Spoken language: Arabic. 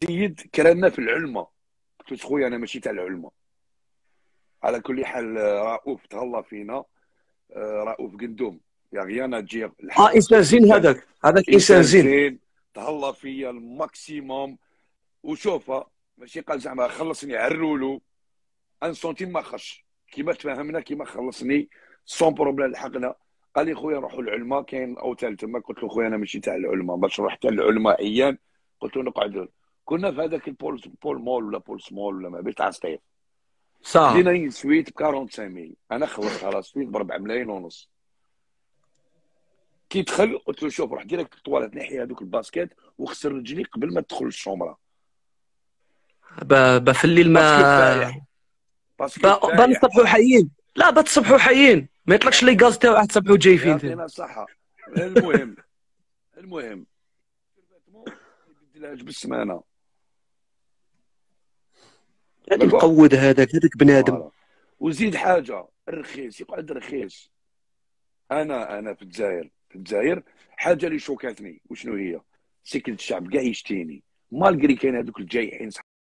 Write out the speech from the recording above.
سيد كرهنا في العلمه. قلت له خويا انا ماشي تاع العلمه. على كل حال رؤوف تهلا فينا. رؤوف قندوم يا غيانا تجي الحق. انسان زين، انسان، هذاك انسان انسان زين. زين. تهلا فيا الماكسيموم. وشوفها ماشي قال زعما خلصني عرولو ان سنتيم ما خش. كيما تفاهمنا كيما خلصني سون بروبليم لحقنا. قال لي خويا نروحوا للعلماء كاين اوتيل تما. قلت له خويا انا ماشي تاع العلماء باش نروح تاع العلماء عيان. قلت له نقعدوا. كنا في هذاك بول مول ولا بول سمول ولا ما بين تاع سطيف. صح. خدينا ين سويت ب 45 انا خلصتها لا سويت ب 4 ملايين ونص. كي دخل قلت له شوف روح ديريكت الطواليت نحي هذوك الباسكيت وخسر رجلي قبل ما تدخل الشومره. في الليل باسكو ما فايح. باسكو فايح. بنصبحوا حيين. لا بتصبحوا حيين، ما يطلقش لي غاز تاعو واحد تصبحوا جايفين ثاني. يعطينا الصحه. المهم، المهم ما يبدلهاش بالسمانه. يعني داكوغ. مقود هذاك بنادم. فوالا. وزيد حاجه الرخيص يقعد رخيص. انا في الجزائر حاجه اللي شوكاتني وشنو هي؟ سكن الشعب كاع يشتيني مالغري كاين هذوك الجايحين